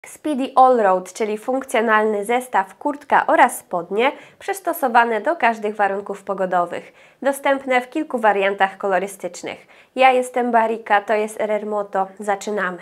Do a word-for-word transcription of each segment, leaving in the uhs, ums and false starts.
Speedy Allroad, czyli funkcjonalny zestaw kurtka oraz spodnie, przystosowane do każdych warunków pogodowych. Dostępne w kilku wariantach kolorystycznych. Ja jestem Barika, to jest R R Moto. Zaczynamy!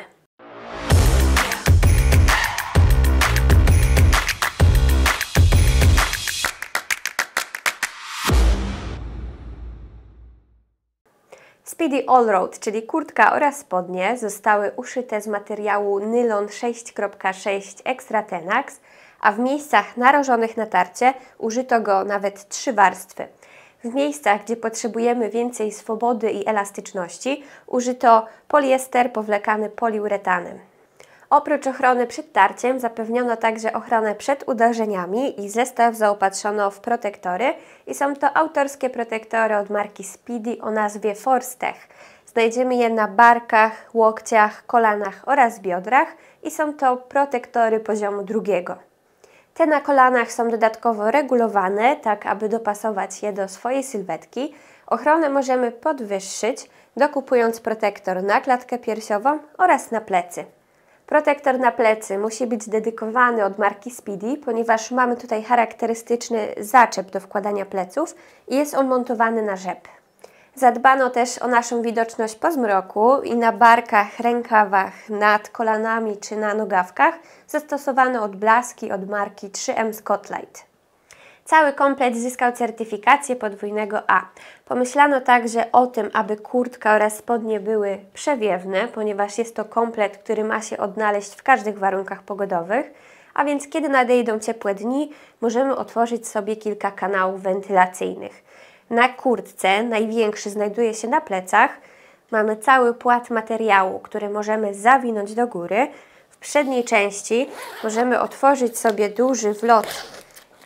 Speedy Allroad, czyli kurtka oraz spodnie, zostały uszyte z materiału nylon sześć kropka sześć Extra Tenax, a w miejscach narażonych na tarcie użyto go nawet trzy warstwy. W miejscach, gdzie potrzebujemy więcej swobody i elastyczności, użyto poliester powlekany poliuretanem. Oprócz ochrony przed tarciem zapewniono także ochronę przed uderzeniami i zestaw zaopatrzono w protektory i są to autorskie protektory od marki Speedy o nazwie Force Tech. Znajdziemy je na barkach, łokciach, kolanach oraz biodrach i są to protektory poziomu drugiego. Te na kolanach są dodatkowo regulowane, tak aby dopasować je do swojej sylwetki. Ochronę możemy podwyższyć, dokupując protektor na klatkę piersiową oraz na plecy. Protektor na plecy musi być dedykowany od marki Speedy, ponieważ mamy tutaj charakterystyczny zaczep do wkładania pleców i jest on montowany na rzep. Zadbano też o naszą widoczność po zmroku i na barkach, rękawach, nad kolanami czy na nogawkach zastosowano odblaski od marki trzy M Scotlight. Cały komplet zyskał certyfikację podwójnego A. Pomyślano także o tym, aby kurtka oraz spodnie były przewiewne, ponieważ jest to komplet, który ma się odnaleźć w każdych warunkach pogodowych, a więc kiedy nadejdą ciepłe dni, możemy otworzyć sobie kilka kanałów wentylacyjnych. Na kurtce, największy znajduje się na plecach, mamy cały płat materiału, który możemy zawinąć do góry. W przedniej części możemy otworzyć sobie duży wlot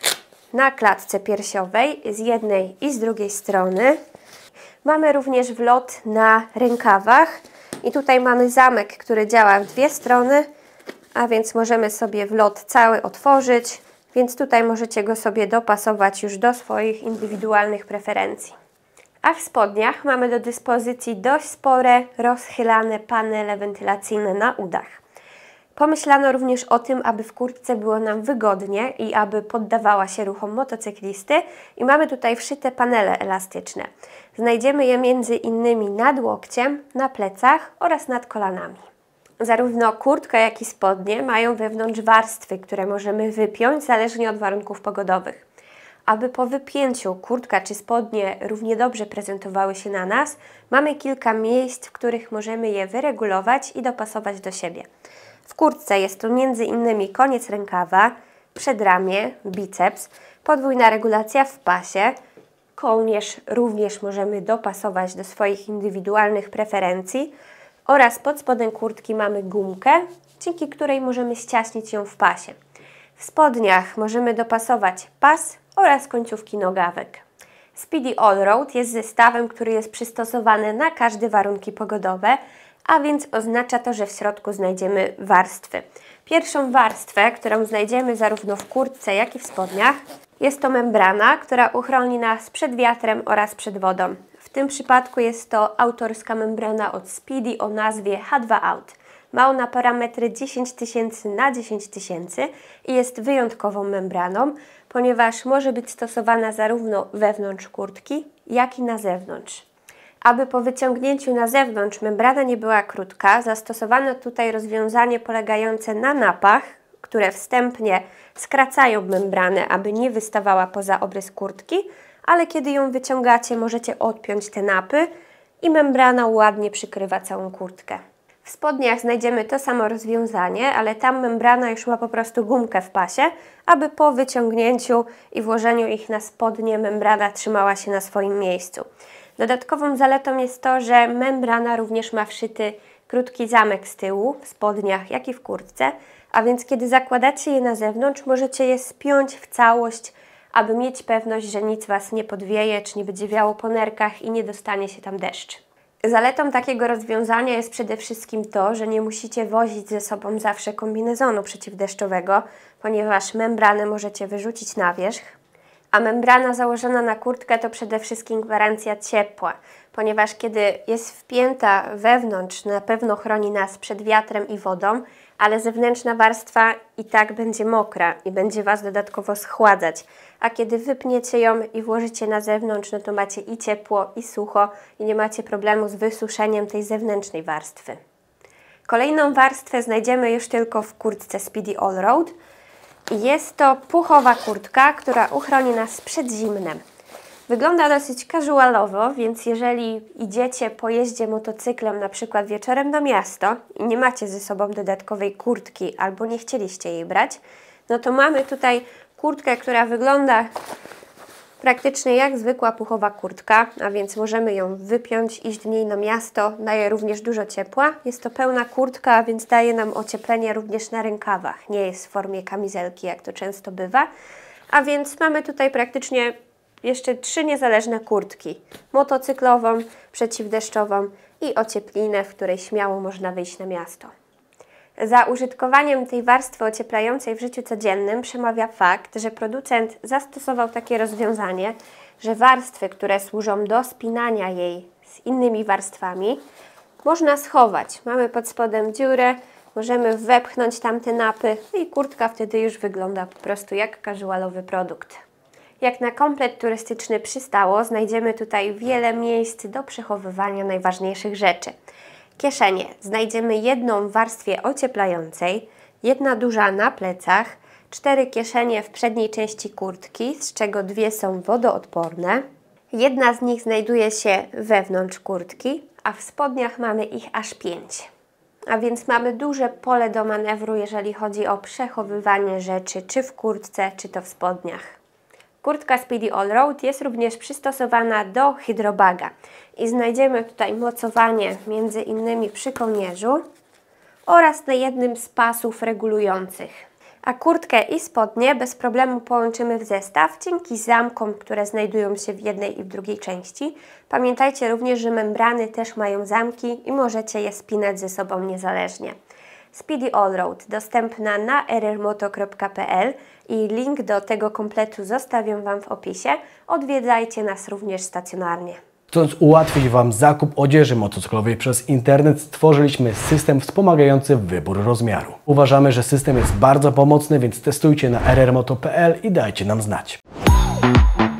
na klatce piersiowej z jednej i z drugiej strony. Mamy również wlot na rękawach i tutaj mamy zamek, który działa w dwie strony, a więc możemy sobie wlot cały otworzyć, więc tutaj możecie go sobie dopasować już do swoich indywidualnych preferencji. A w spodniach mamy do dyspozycji dość spore, rozchylane panele wentylacyjne na udach. Pomyślano również o tym, aby w kurtce było nam wygodnie i aby poddawała się ruchom motocyklisty i mamy tutaj wszyte panele elastyczne. Znajdziemy je między innymi nad łokciem, na plecach oraz nad kolanami. Zarówno kurtka, jak i spodnie mają wewnątrz warstwy, które możemy wypiąć zależnie od warunków pogodowych. Aby po wypięciu kurtka czy spodnie równie dobrze prezentowały się na nas, mamy kilka miejsc, w których możemy je wyregulować i dopasować do siebie. W kurtce jest to między innymi koniec rękawa, przedramię, biceps, podwójna regulacja w pasie, kołnierz również możemy dopasować do swoich indywidualnych preferencji oraz pod spodem kurtki mamy gumkę, dzięki której możemy ściaśnić ją w pasie. W spodniach możemy dopasować pas oraz końcówki nogawek. Speedy Allroad jest zestawem, który jest przystosowany na każde warunki pogodowe, a więc oznacza to, że w środku znajdziemy warstwy. Pierwszą warstwę, którą znajdziemy zarówno w kurtce, jak i w spodniach, jest to membrana, która uchroni nas przed wiatrem oraz przed wodą. W tym przypadku jest to autorska membrana od Speedy o nazwie H dwa Out. Ma ona parametry dziesięć tysięcy na dziesięć tysięcy i jest wyjątkową membraną, ponieważ może być stosowana zarówno wewnątrz kurtki, jak i na zewnątrz. Aby po wyciągnięciu na zewnątrz membrana nie była krótka, zastosowano tutaj rozwiązanie polegające na napach, które wstępnie skracają membranę, aby nie wystawała poza obrys kurtki, ale kiedy ją wyciągacie, możecie odpiąć te napy i membrana ładnie przykrywa całą kurtkę. W spodniach znajdziemy to samo rozwiązanie, ale tam membrana już ma po prostu gumkę w pasie, aby po wyciągnięciu i włożeniu ich na spodnie membrana trzymała się na swoim miejscu. Dodatkową zaletą jest to, że membrana również ma wszyty krótki zamek z tyłu, w spodniach, jak i w kurtce, a więc kiedy zakładacie je na zewnątrz, możecie je spiąć w całość, aby mieć pewność, że nic Was nie podwieje, czy nie będzie wiało po nerkach i nie dostanie się tam deszcz. Zaletą takiego rozwiązania jest przede wszystkim to, że nie musicie wozić ze sobą zawsze kombinezonu przeciwdeszczowego, ponieważ membranę możecie wyrzucić na wierzch, a membrana założona na kurtkę to przede wszystkim gwarancja ciepła, ponieważ kiedy jest wpięta wewnątrz, na pewno chroni nas przed wiatrem i wodą, ale zewnętrzna warstwa i tak będzie mokra i będzie Was dodatkowo schładzać. A kiedy wypniecie ją i włożycie na zewnątrz, no to macie i ciepło, i sucho i nie macie problemu z wysuszeniem tej zewnętrznej warstwy. Kolejną warstwę znajdziemy już tylko w kurtce Speedy Allroad. Jest to puchowa kurtka, która uchroni nas przed zimnem. Wygląda dosyć casualowo, więc jeżeli idziecie po jeździe motocyklem na przykład wieczorem do miasta i nie macie ze sobą dodatkowej kurtki albo nie chcieliście jej brać, no to mamy tutaj kurtkę, która wygląda praktycznie jak zwykła puchowa kurtka, a więc możemy ją wypiąć, iść w niej na miasto, daje również dużo ciepła. Jest to pełna kurtka, a więc daje nam ocieplenie również na rękawach. Nie jest w formie kamizelki, jak to często bywa. A więc mamy tutaj praktycznie jeszcze trzy niezależne kurtki. Motocyklową, przeciwdeszczową i ocieplinę, w której śmiało można wyjść na miasto. Za użytkowaniem tej warstwy ocieplającej w życiu codziennym przemawia fakt, że producent zastosował takie rozwiązanie, że warstwy, które służą do spinania jej z innymi warstwami, można schować. Mamy pod spodem dziurę, możemy wepchnąć tamte napy i kurtka wtedy już wygląda po prostu jak casualowy produkt. Jak na komplet turystyczny przystało, znajdziemy tutaj wiele miejsc do przechowywania najważniejszych rzeczy. Kieszenie znajdziemy jedną w warstwie ocieplającej, jedna duża na plecach, cztery kieszenie w przedniej części kurtki, z czego dwie są wodoodporne. Jedna z nich znajduje się wewnątrz kurtki, a w spodniach mamy ich aż pięć. A więc mamy duże pole do manewru, jeżeli chodzi o przechowywanie rzeczy, czy w kurtce, czy to w spodniach. Kurtka Speedy Allroad jest również przystosowana do hydrobaga i znajdziemy tutaj mocowanie między innymi przy kołnierzu oraz na jednym z pasów regulujących. A kurtkę i spodnie bez problemu połączymy w zestaw dzięki zamkom, które znajdują się w jednej i w drugiej części. Pamiętajcie również, że membrany też mają zamki i możecie je spinać ze sobą niezależnie. Speedy Allroad dostępna na r r moto kropka p l i link do tego kompletu zostawię Wam w opisie. Odwiedzajcie nas również stacjonarnie. Chcąc ułatwić Wam zakup odzieży motocyklowej przez internet, stworzyliśmy system wspomagający wybór rozmiaru. Uważamy, że system jest bardzo pomocny, więc testujcie na r r moto kropka p l i dajcie nam znać.